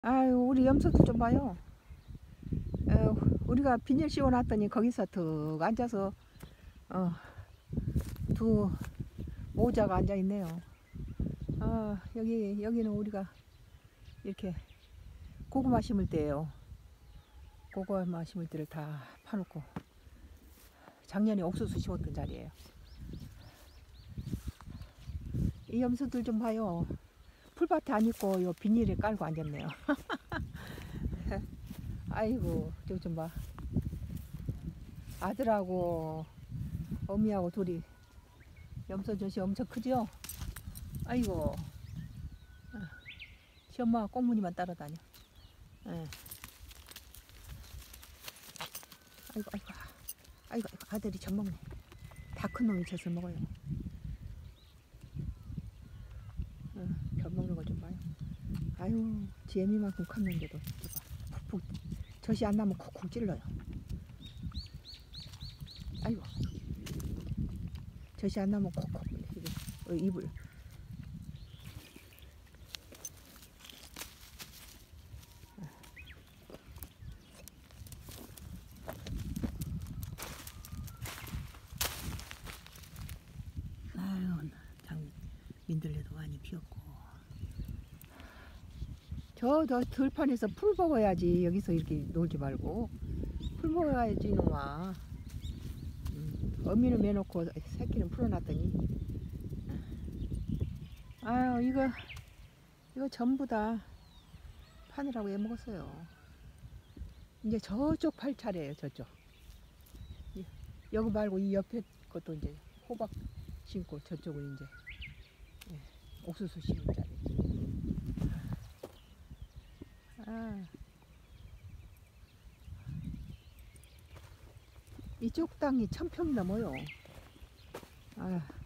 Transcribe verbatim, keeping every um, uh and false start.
아유, 우리 염소들 좀 봐요. 어, 우리가 비닐 씌워놨더니 거기서 툭 앉아서 어, 두 모자가 앉아 있네요. 어, 여기 여기는 우리가 이렇게 고구마 심을 때예요. 고구마 심을 때를 다 파놓고 작년에 옥수수 심었던 자리예요. 이 염소들 좀 봐요. 풀밭에 안 있고 요 비닐에 깔고 앉았네요. 아이고, 저기 좀 봐. 아들하고 어미하고 둘이 염소 젖이 엄청 크죠? 아이고, 시엄마가 꽁무니만 따라다녀. 예. 아이고, 아이고, 아이고, 아이고, 아들이 젖 먹네. 다 큰 놈이 젖을 먹어요. 어, 젖 먹는 거 좀 봐요. 아유, 지애미만큼 컸는데도 봐. 푹푹 젖이 안 나면 쿡쿡 찔러요. 아이고, 젖이 안 나면 쿡쿡 어, 입을. 아유, 장 민들레도 많이 피었고. 저, 저 들판에서 풀 먹어야지. 여기서 이렇게 놀지 말고. 풀 먹어야지, 이놈아. 음, 어미는 매놓고 새끼는 풀어놨더니. 아유, 이거, 이거 전부 다 파느라고 애먹었어요. 이제 저쪽 팔 차례예요, 저쪽. 여기 말고 이 옆에 것도 이제 호박 심고 저쪽은 이제 예, 옥수수 심을 자리. 아, 이쪽 땅이 천 평 넘어요. 아.